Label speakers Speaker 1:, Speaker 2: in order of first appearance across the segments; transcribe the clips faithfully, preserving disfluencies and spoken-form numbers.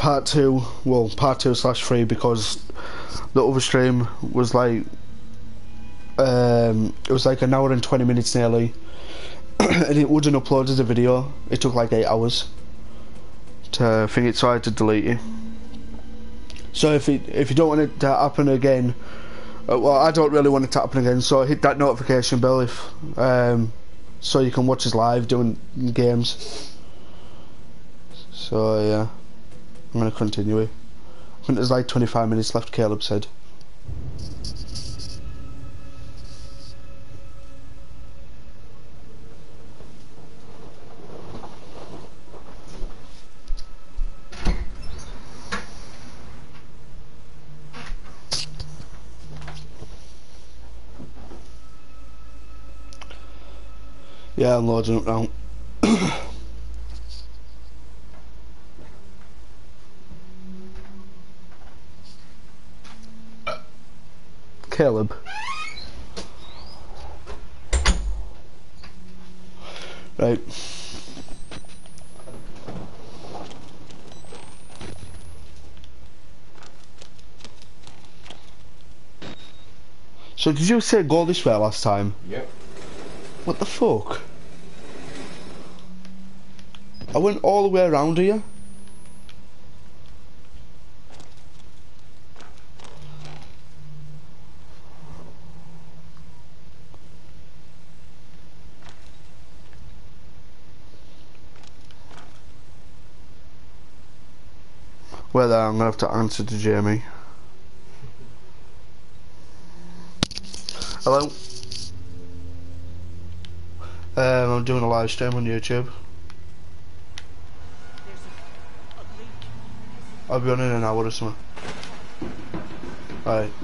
Speaker 1: part two, well, part two slash three, because the other stream was like, um, it was like an hour and twenty minutes nearly, and it wouldn't upload as a video. It took like eight hours to think it, so I had to delete it. So if it, if you don't want it to happen again, uh, well, I don't really want it to happen again, so hit that notification bell if, um, so you can watch us live doing games. So yeah, I'm gonna continue it. I think there's like twenty-five minutes left, Caleb said. Yeah, I'm loading up now. Caleb. Right. So did you say go this way last time?
Speaker 2: Yep.
Speaker 1: What the fuck? I went all the way around here. Well, uh, I'm gonna have to answer to Jamie. Hello. Um, I'm doing a live stream on YouTube. I'll be on in an hour or something. Alright.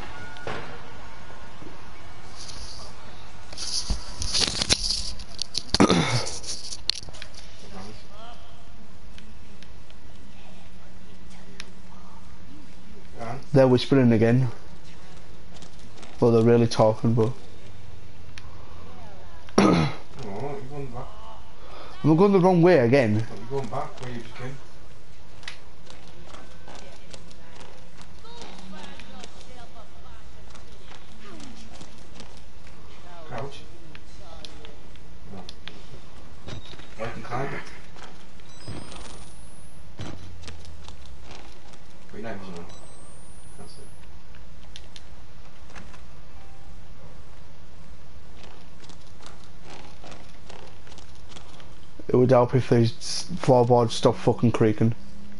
Speaker 1: They're whispering again. Well, they're really talking, but...
Speaker 2: Oh, you're going back.
Speaker 1: I'm going the wrong way again.
Speaker 2: You're going back where you just came. Crouch. No. Oh, you can climb it. Wait, no, no. That's it.
Speaker 1: It would help if these floorboards stop fucking creaking.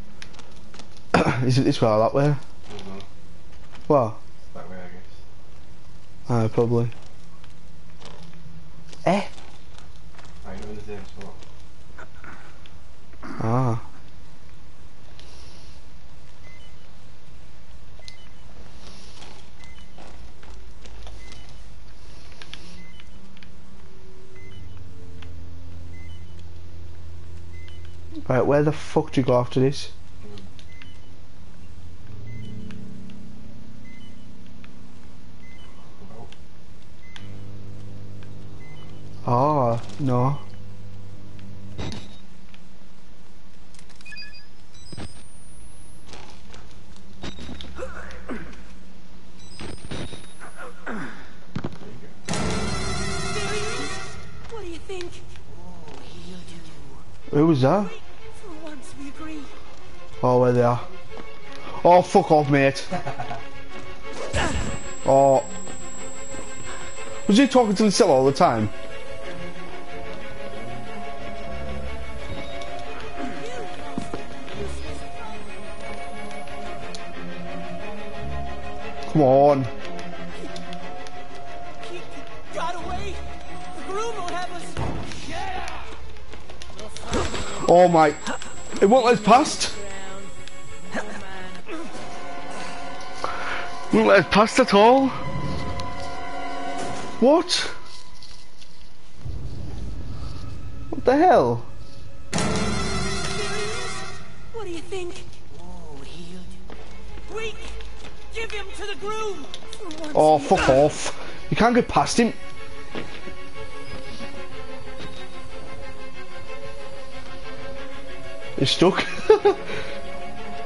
Speaker 1: Is it this way or that way?
Speaker 2: No.
Speaker 1: What?
Speaker 2: That way, I guess.
Speaker 1: Uh, probably. Eh?
Speaker 2: I know in the same spot.
Speaker 1: Ah. Right, where the fuck do you go after this? Oh, no.
Speaker 3: What do you think? Oh, he'll do.
Speaker 1: Who was that?
Speaker 3: For once we agree.
Speaker 1: Oh, where they are. Oh, fuck off, mate. Oh. Was he talking to himself all the time? Come on.
Speaker 3: He got away. The groom will have us. Yeah.
Speaker 1: Oh my. It won't let us past. It won't let us past at all. What? What the hell?
Speaker 3: What do you think? Oh, he'll do. Weak. Give him to the groom. For once
Speaker 1: Oh,
Speaker 3: we-
Speaker 1: fuck off. You can't get past him. He's stuck.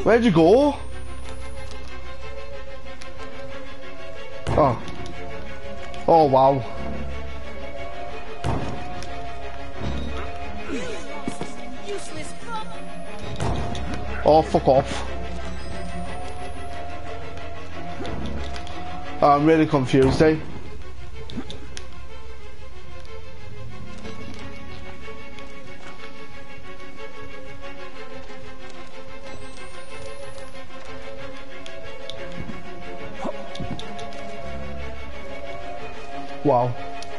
Speaker 1: Where'd you go? Oh. Oh, wow.
Speaker 3: Useless bum.
Speaker 1: Oh, fuck off. I'm really confused, eh? Wow.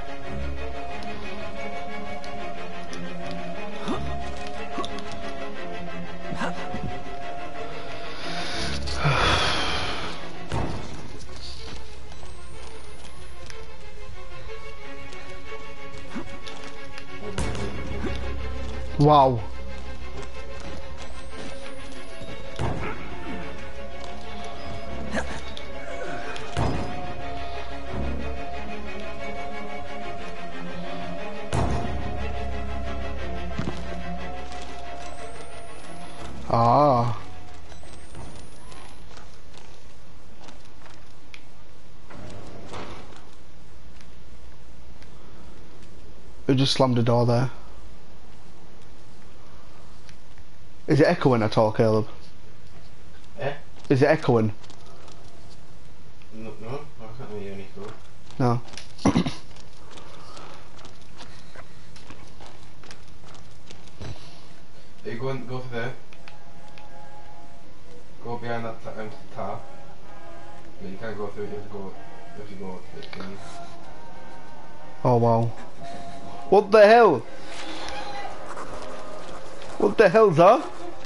Speaker 1: Wow. Ah. Who just slammed the door there? Is it echoing at all, Caleb?
Speaker 2: Eh?
Speaker 1: Is it echoing?
Speaker 2: No, no, I can't hear any echo.
Speaker 1: No.
Speaker 2: You go and go to there. Go behind that ta- empty tar. Yeah, you can't go through it, you have to go, you have to go to the thing.
Speaker 1: Oh, wow. What the hell? What the hell's that?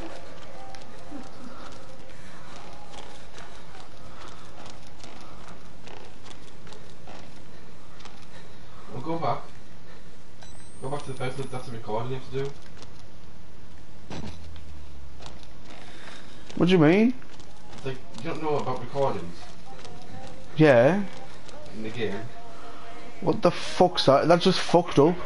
Speaker 2: Well, go back. Go back to the first, that's the recording you have to do.
Speaker 1: What do you mean?
Speaker 2: It's like, you don't know about recordings
Speaker 1: Yeah.
Speaker 2: in the game.
Speaker 1: What the fuck's that? That's just fucked up.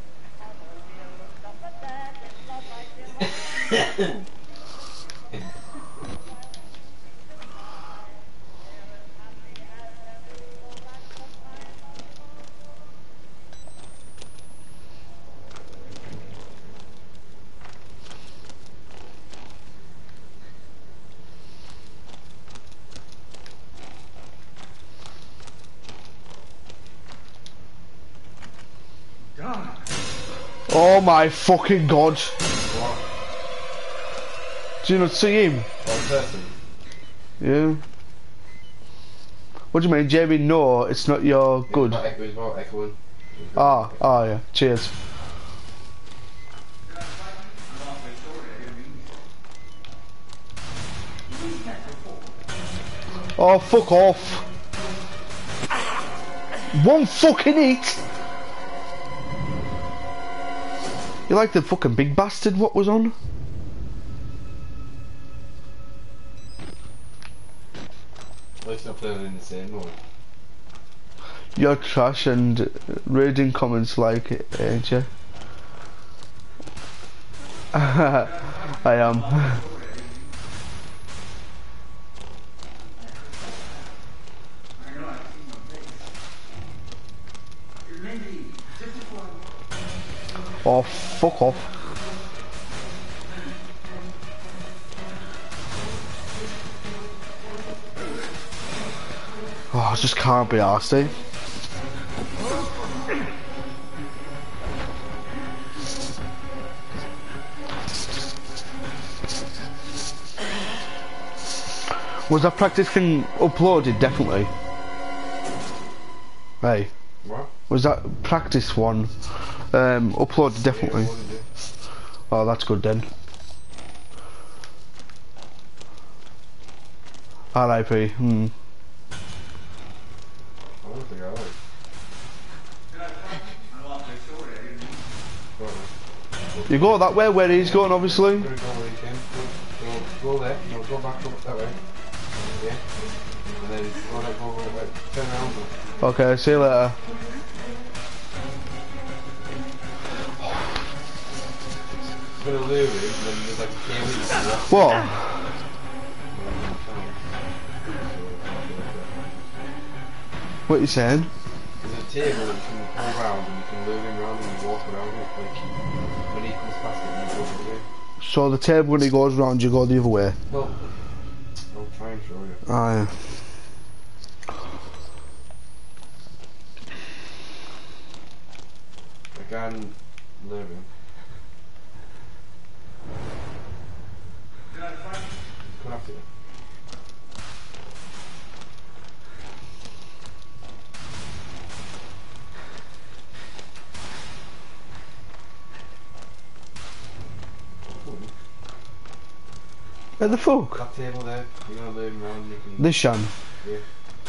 Speaker 1: Oh my fucking god.
Speaker 2: What?
Speaker 1: Do you not see him?
Speaker 2: One person?
Speaker 1: Yeah. What do you mean, Jamie? No, it's not your good.
Speaker 2: It was about, echo, it was about echoing.
Speaker 1: Ah, ah, yeah. Cheers. Oh, fuck off. One fucking hit. You like the fucking big bastard what was on?
Speaker 2: At least not playing in the same mode.
Speaker 1: You're trash and reading comments like it, ain't you? I am. Oh, fuck off. Oh, I just can't be arsed, eh? Was that practice thing uploaded? Definitely. Hey.
Speaker 2: What?
Speaker 1: Was that practice one um, uploaded? Definitely.
Speaker 2: Yeah, what did you?
Speaker 1: Oh, that's good then. R I P. Hmm.
Speaker 2: I don't think I like. Go on, then.
Speaker 1: You go that way where he's going, obviously.
Speaker 2: Go, go where you can. Go, go, go there. No, go back up that way. Yeah. And then go there, go, go, go, turn around.
Speaker 1: Okay, see you later.
Speaker 2: Gonna lure him, and then there's like a cave.
Speaker 1: What? What are you saying?
Speaker 2: There's a table that you can go around and you can lure him around and walk around it. Like, when he comes past it, you go the other way.
Speaker 1: So the table, when it goes round, you go the other way?
Speaker 2: Well, I'll try and show you.
Speaker 1: Ah, yeah.
Speaker 2: I can lure him. Come after you.
Speaker 1: Where the fuck?
Speaker 2: That table there, you're gonna lure him around. You can.
Speaker 1: This Shan.
Speaker 2: Yeah.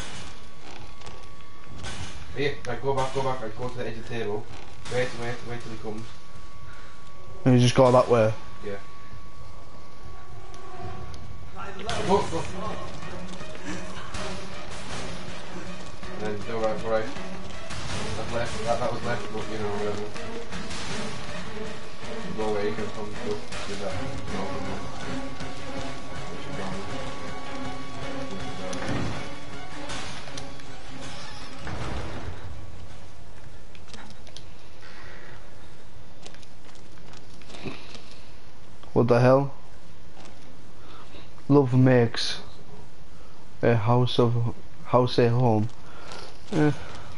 Speaker 2: Here, right, go back, go back, right, go to the edge of the table. Wait, wait, wait till he comes.
Speaker 1: And you just go that way?
Speaker 2: Yeah. Go, go. And then go right, go right. That's left, that, that was left, but you know, whatever. Go away, you can come, go, do that. No, no, no. Push it down. Push it down.
Speaker 1: What the hell? Love makes a house of house a home. Eh.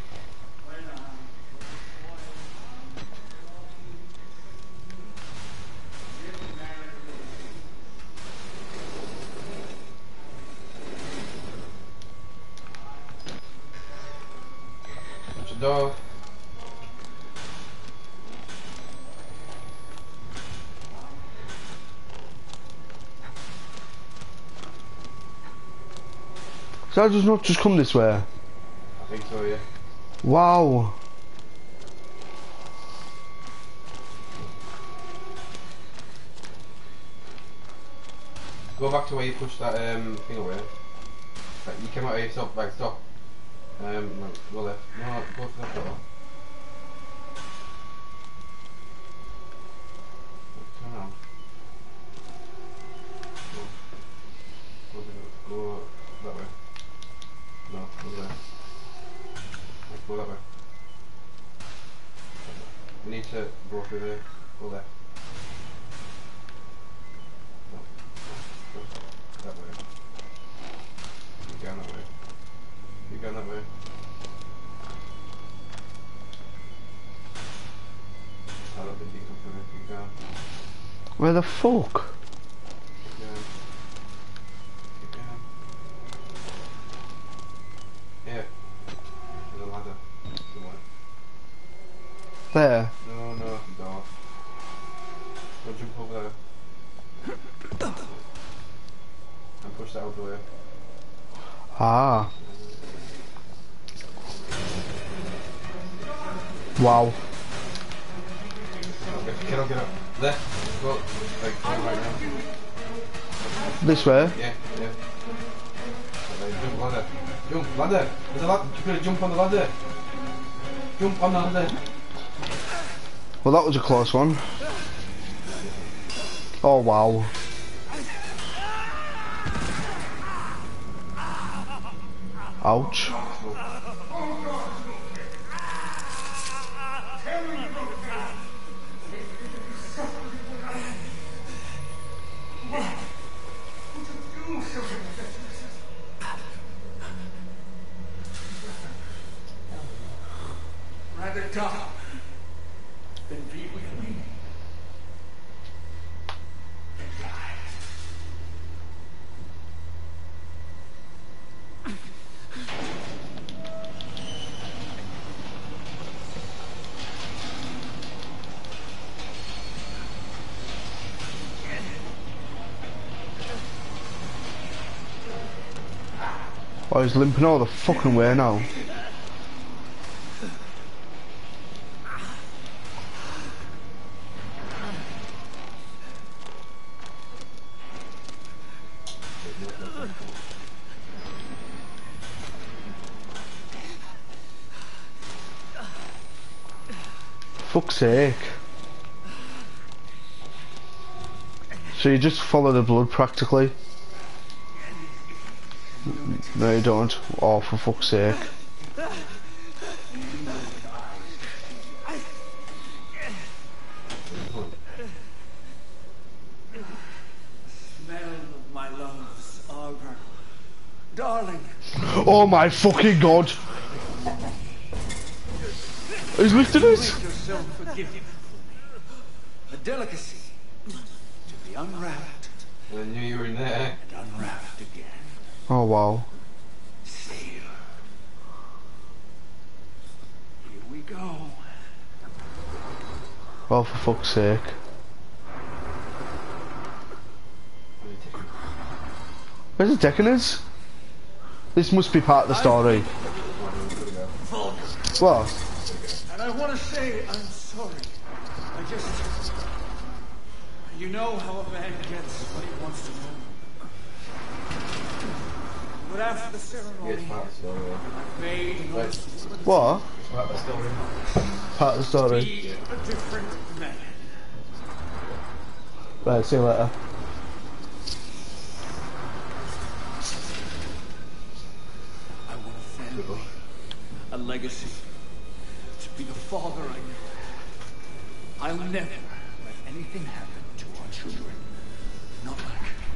Speaker 2: Watch the door.
Speaker 1: So I just not just come this way?
Speaker 2: I think so, yeah.
Speaker 1: Wow.
Speaker 2: Go back to where you pushed that um, thing away. Right, you came out here, stop, right, stop. Um, no, go left. No, go to that door. Turn around. Go. Go, to, go that way. No, go there. Right, go that way. You need to go through there. Go left. No, no, go that way. Keep going that way. Keep going that way. I don't think you can come through. Keep going.
Speaker 1: Where the fuck?
Speaker 2: Keep going. Keep going. Here. There's a ladder. Somewhere.
Speaker 1: There.
Speaker 2: No, no, it's a door. Go jump over there. And push that out the way.
Speaker 1: Ah. Wow.
Speaker 2: Okay, get up, get up. Left. Go. Like, go right now.
Speaker 1: This way?
Speaker 2: Yeah, yeah. Okay, jump ladder. Jump, ladder. There's a ladder. You gotta jump on the ladder. Jump on the ladder.
Speaker 1: Well, that was a close one. Oh wow. Ouch.
Speaker 3: Rather tough. Then be with me. And die.
Speaker 1: Oh, he's limping all the fucking way now. Fuck's sake. So you just follow the blood practically? No you don't. Oh, for fuck's sake. Oh my fucking god! He's lifted it!
Speaker 4: A delicacy to be unwrapped.
Speaker 2: I knew you were in there.
Speaker 4: And unwrapped again.
Speaker 1: Oh wow.
Speaker 4: Sailor. Here we go.
Speaker 1: Oh, for fuck's sake. Where's the Deccaners? This must be part of the story. What?
Speaker 4: And I want to say I'm sorry. I just... You know how a man gets what he wants to know. But after the ceremony,
Speaker 2: Yes, part of the story.
Speaker 4: I made an oath
Speaker 1: What?
Speaker 2: Part of the story.
Speaker 1: Part of the
Speaker 4: to
Speaker 1: story.
Speaker 4: be a different man.
Speaker 1: Right, see you later.
Speaker 4: I want a family, a legacy, to be the father I knew. I'll never let anything happen to our children. Not like...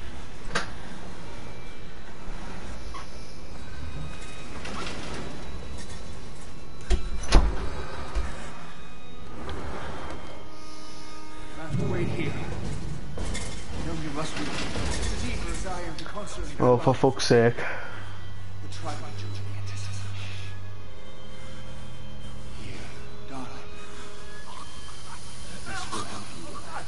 Speaker 4: I have to wait here. You know you must be as eager as I am to constantly...
Speaker 1: Oh, for fuck's sake.
Speaker 4: We'll try my judgment antithesis. Here, darling. This will help you.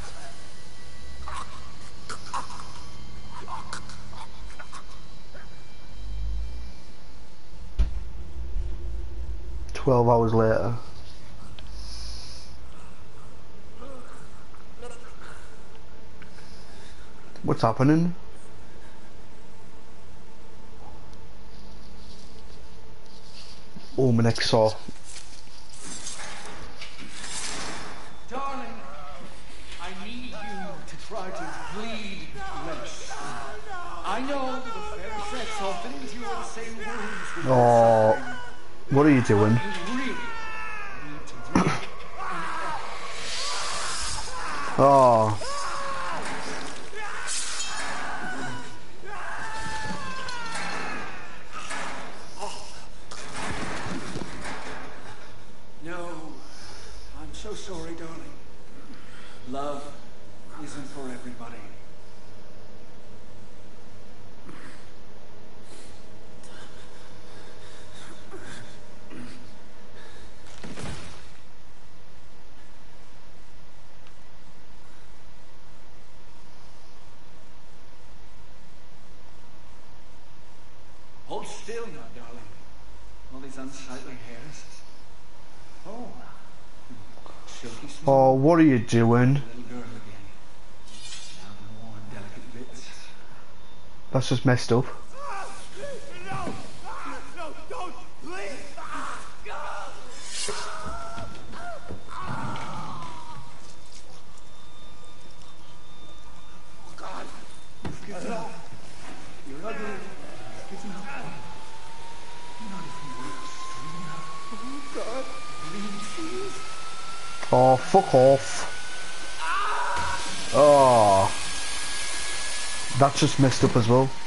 Speaker 1: Twelve hours later. What's happening? Oh, my neck saw.
Speaker 4: Darling, I need you to try to bleed less. I know the fair sex often endure the same wounds. with
Speaker 1: Oh, what are you doing?
Speaker 4: You really need to drink and
Speaker 1: Oh,
Speaker 4: No, I'm so sorry, darling. Love isn't for everybody. Hold still now, darling. All these unsightly hairs. Oh, silky smooth.
Speaker 1: oh, what are you doing?
Speaker 4: Little girl again. Now the warm, delicate bits.
Speaker 1: That's just messed up.
Speaker 3: No! No, don't! Please!
Speaker 4: God, you've given up. You're ugly. You've given up. Not if you were strong enough. Oh, God. Please.
Speaker 1: Oh, fuck off. Oh, that's just messed up as well.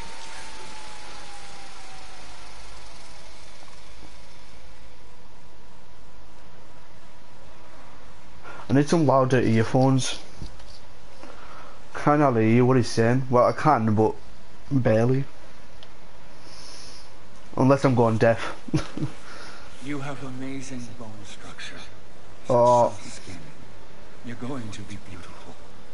Speaker 1: I need some louder earphones. Can't hardly hear what he's saying. Well, I can, but barely. Unless I'm going deaf.
Speaker 4: You have amazing bone structure.
Speaker 1: Oh.
Speaker 4: Soft skin. You're going to be beautiful.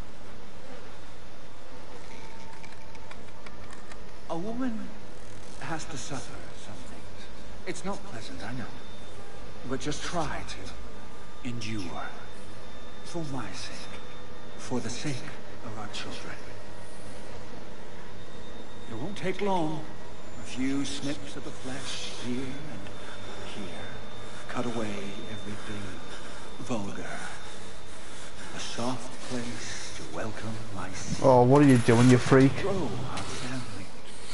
Speaker 4: A woman has to suffer some things. It's not pleasant, I know. But just try to endure. For my sake. For the sake of our children. It won't take long. A few snips of the flesh here and here. Cut away everything vulgar. A soft place to welcome my son.
Speaker 1: Oh, what are you doing, you freak?
Speaker 4: Grow our family.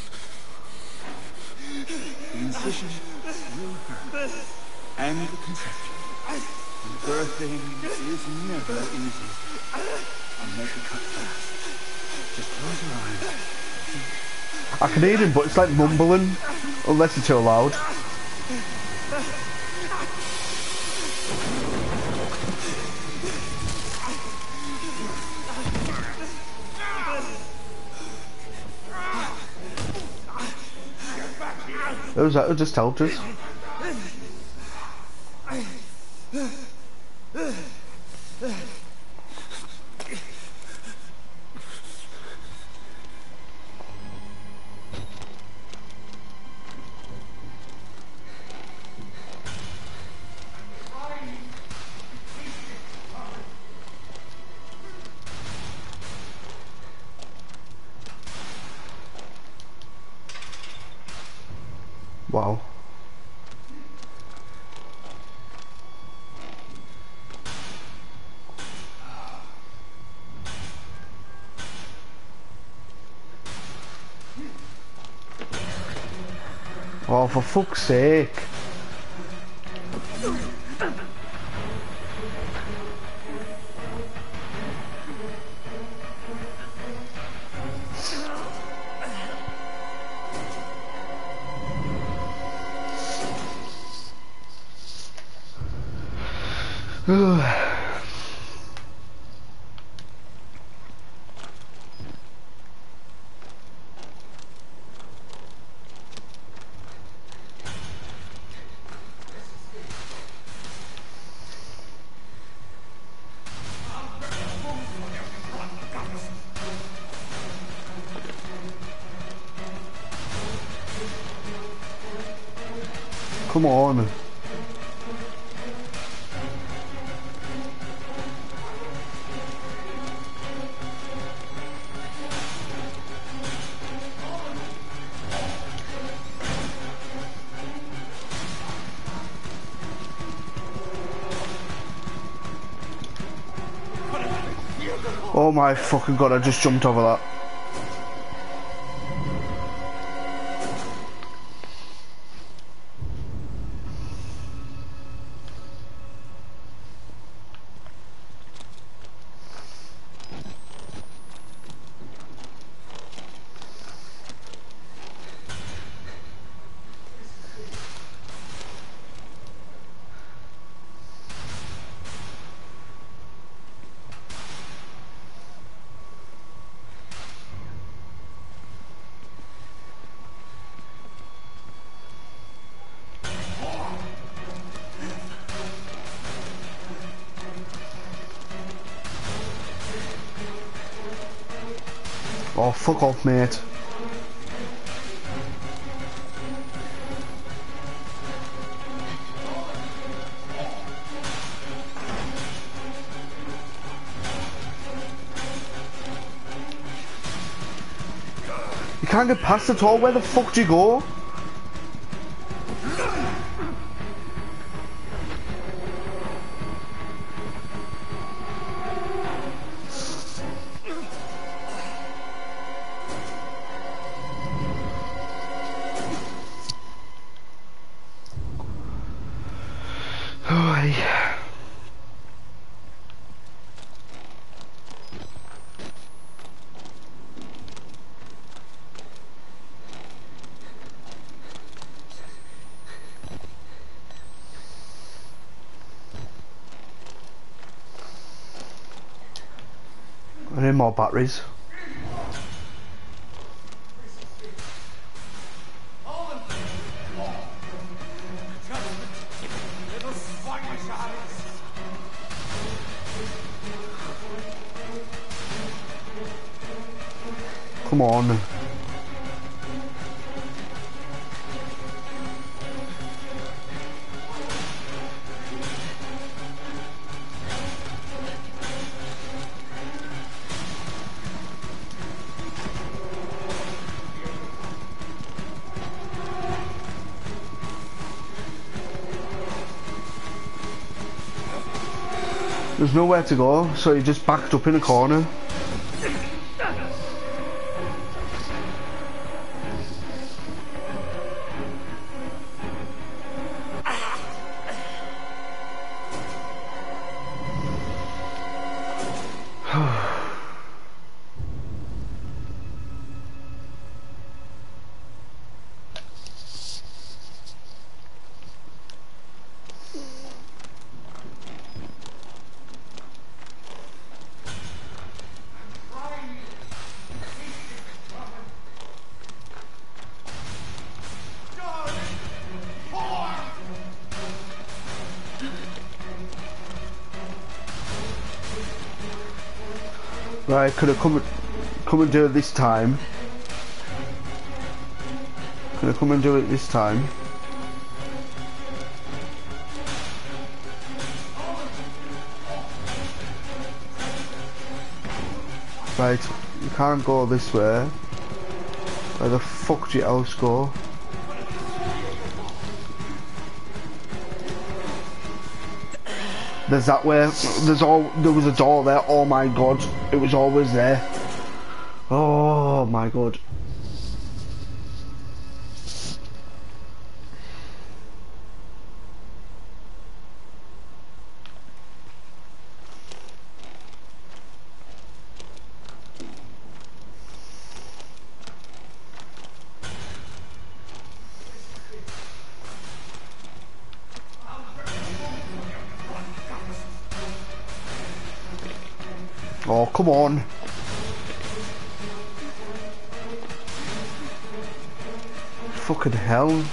Speaker 4: The incision will hurt. And the conception. And birthing is never easy. I'll make it cut fast. Just close your eyes. Think
Speaker 1: I can hear him, but it's like mumbling, unless it's too loud. Who's that? Who just helped us? Wow. Oh, for fuck's sake. Come on. Oh my fucking god, I just jumped over that. Oh, fuck off, mate. You can't get past it all. Where the fuck do you go? I need more batteries. Come on. There's nowhere to go, so you just backed up in a corner. Right, could I come, come and do it this time? Can I come and do it this time? Right, you can't go this way. Where the fuck do you else go? There's that way. There's all. There was a door there. Oh my god! It was always there. Oh my god. Oh, come on. Fucking hell.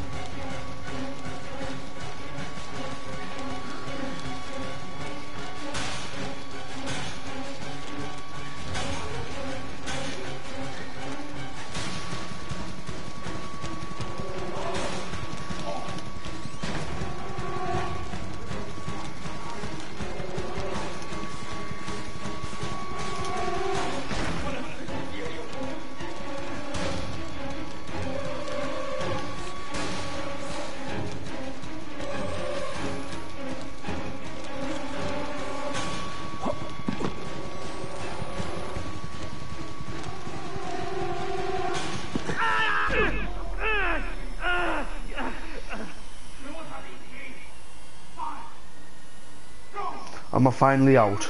Speaker 1: Am I finally out?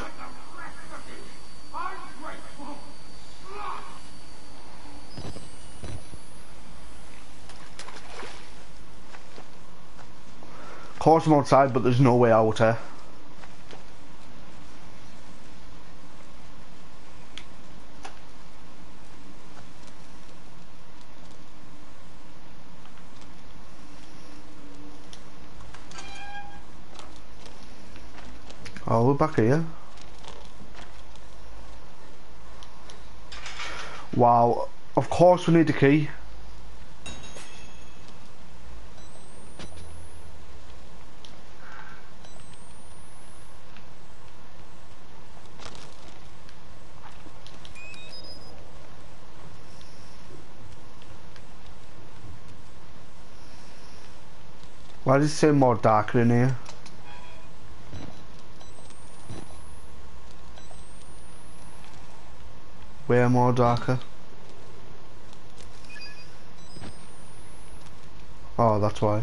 Speaker 1: Of course I'm outside, but there's no way out here. Oh, we're back here. Wow, of course we need a key. Why does it say more darker in here? Way more darker. Oh, that's why.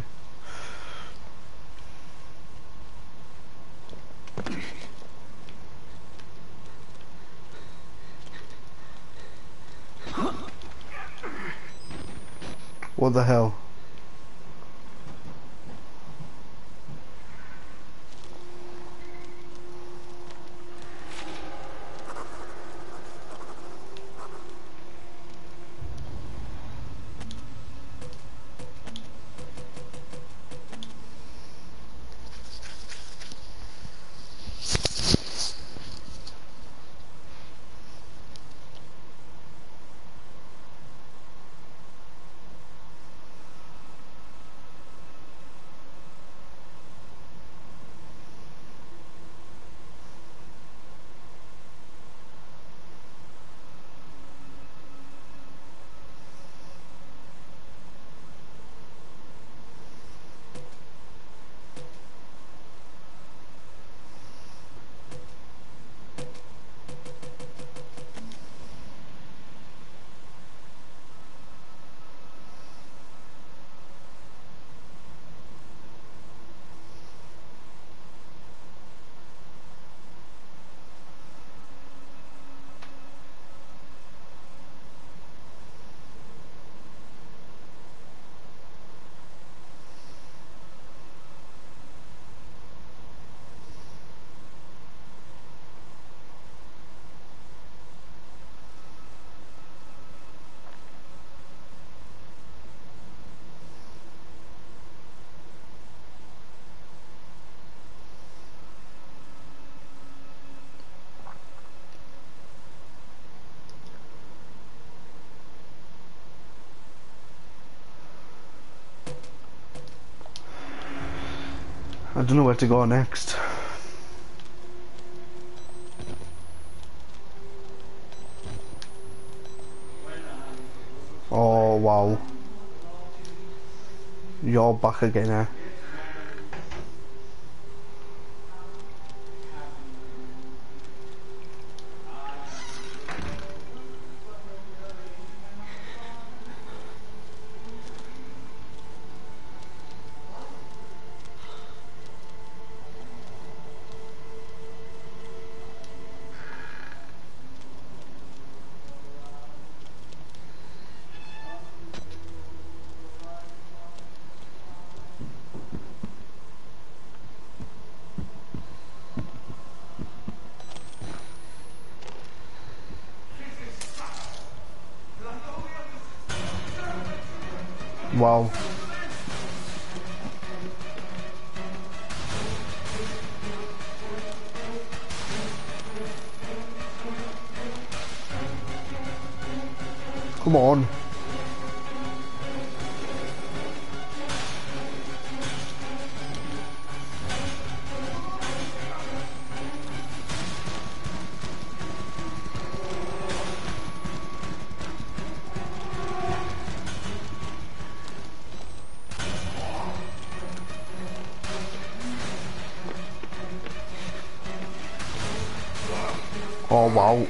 Speaker 1: What the hell? I don't know where to go next. Oh wow. You're back again, eh? Wow. Come on. Oh wow.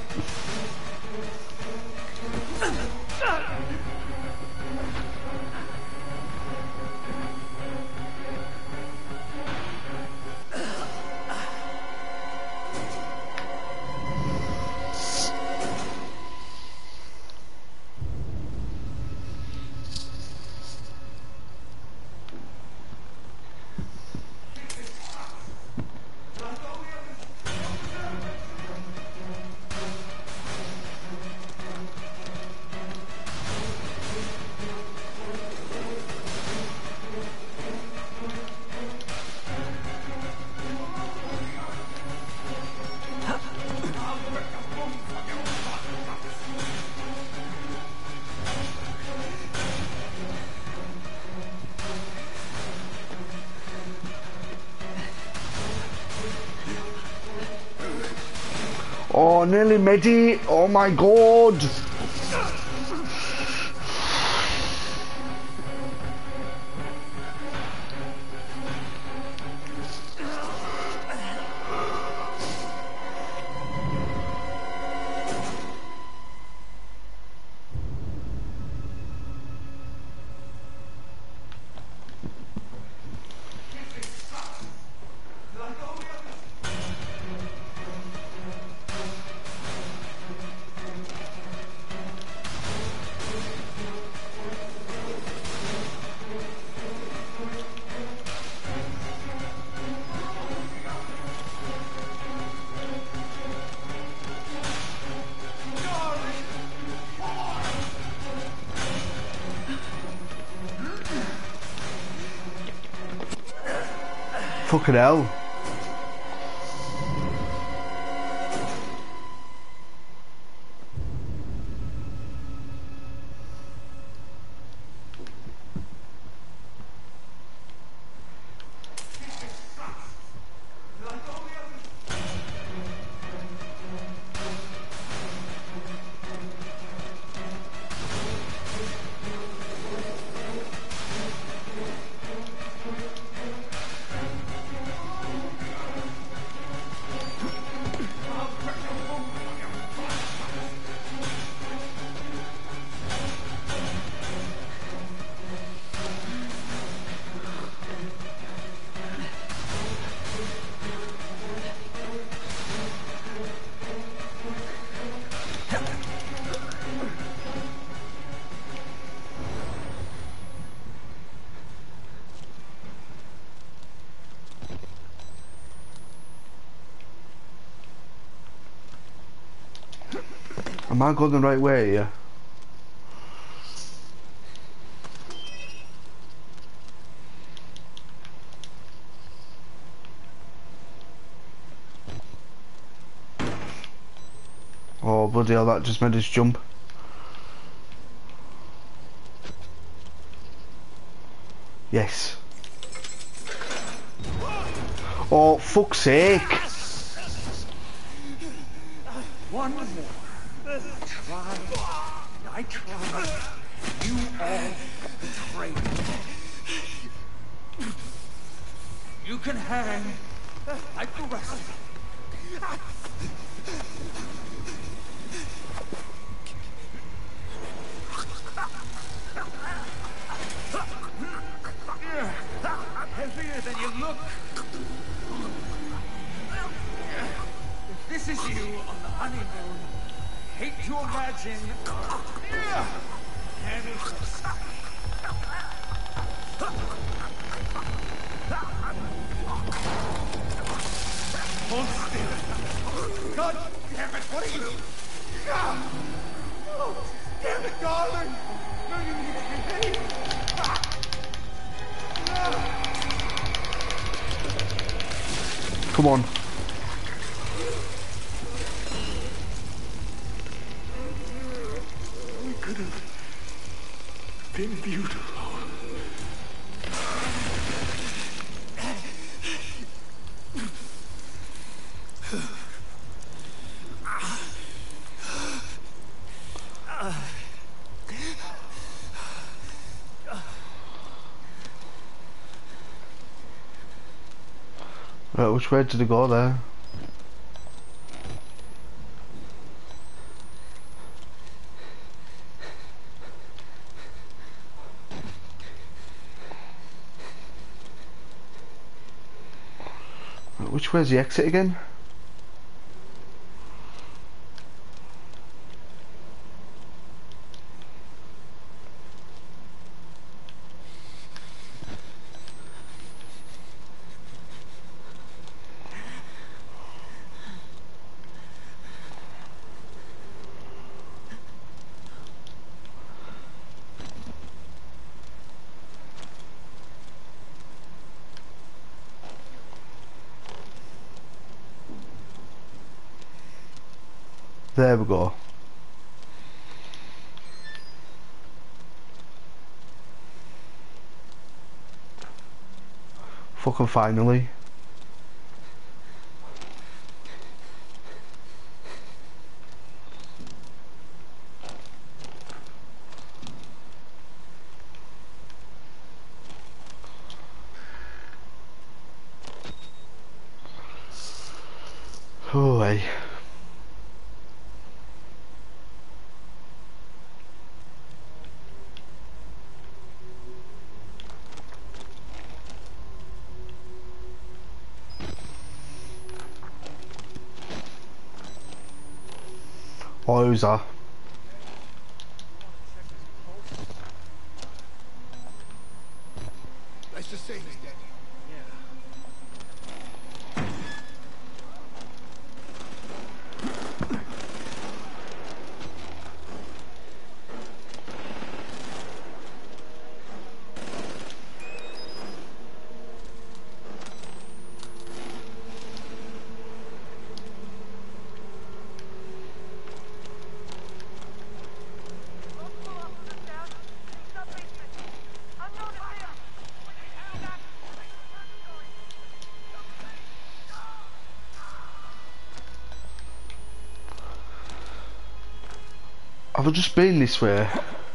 Speaker 1: Oh, nearly made it. Oh my god. Fucking hell. Am I going the right way here? Oh bloody hell, that just made us jump. Yes. Oh, fuck's sake.
Speaker 4: One more. Try. I tried. You all betrayed me. You can hang like the rest of them. Heavier than you look. If this is you on the honeymoon, I hate to imagine. Hold still. God damn it, what are you? Oh, damn it, darling. No, you need to behave.
Speaker 1: Come on.
Speaker 4: We could have been beautiful.
Speaker 1: Right, which way did it go there? Right, which way's the exit again? There we go. Fucking finally. Oh, hey. Oh, who's that?
Speaker 4: Nice to see you, Daddy.
Speaker 1: Have I just been this way?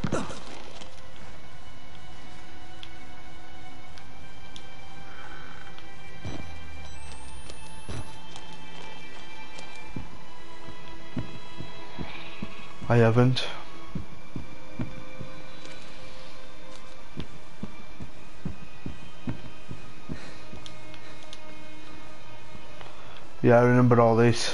Speaker 1: I haven't. Yeah, I remember all this.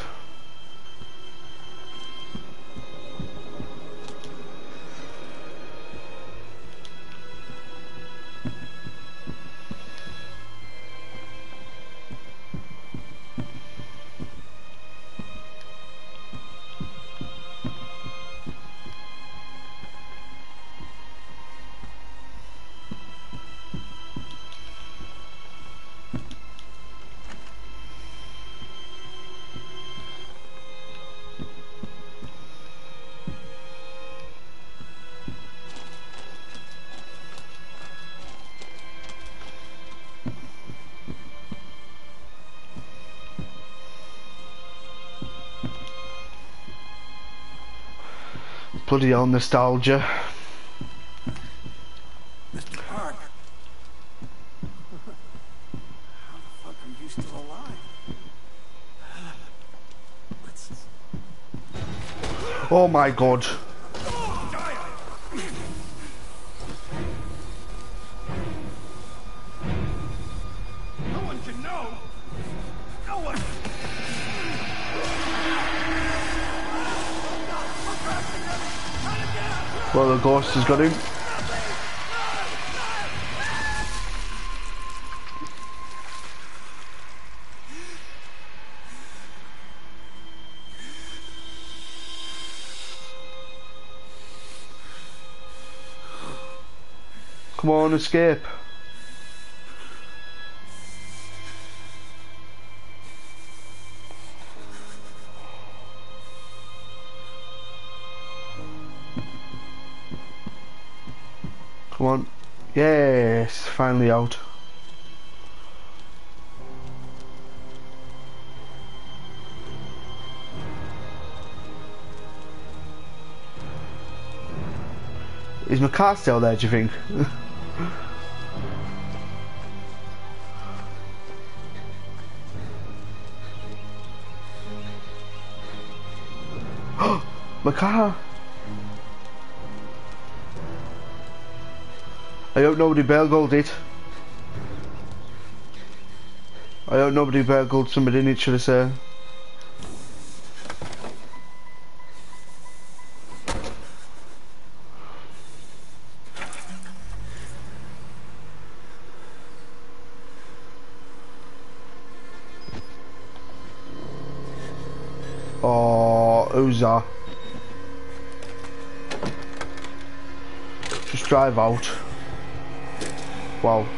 Speaker 1: Bloody hell, nostalgia.
Speaker 4: Mister Park. How the fuck are you still alive? Let's...
Speaker 1: Oh my god.
Speaker 4: No one can know. No one.
Speaker 1: Well, the ghost has got him. Come on, escape. Come on. Yes, finally out. Is my car still there, do you think? My car! I hope nobody burgled it. I hope nobody burgled somebody in it, should I say. Oh, who's that? Just drive out. Wow.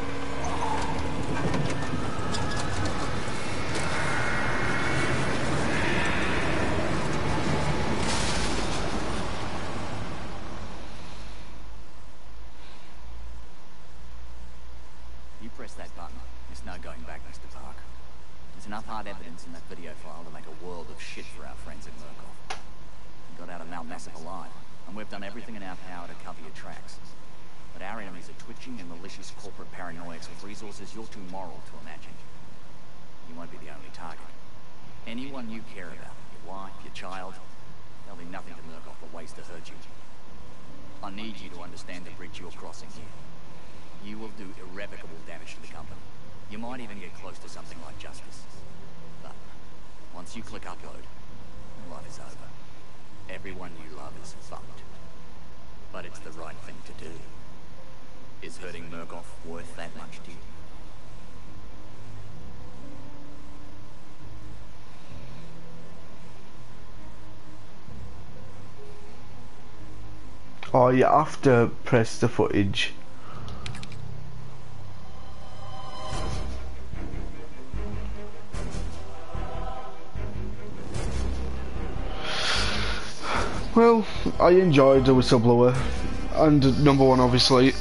Speaker 5: You press that button, there's no going back, Mister Park. There's enough hard evidence in that video file to make a world of shit for our friends in Murkoff. You got out of Mount Massive alive, and we've done everything in our power to cover your tracks. But our enemies are twitching and malicious corporate paranoics with resources you're too moral to imagine. You won't be the only target. Anyone you care about, your wife, your child, there'll be nothing to Murkoff but ways to hurt you. I need you to understand the bridge you're crossing here. You will do irrevocable damage to the company. You might even get close to something like justice. But once you click upload, life is over. Everyone you love is fucked. But it's the right thing to do. Is hurting Murkoff worth that much to you?
Speaker 1: Oh, you have to press the footage. Well, I enjoyed the whistleblower, and number one obviously.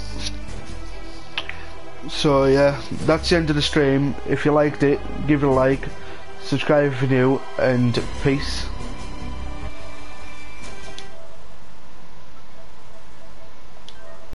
Speaker 1: So yeah, that's the end of the stream. If you liked it, give it a like, subscribe if you're new, and peace.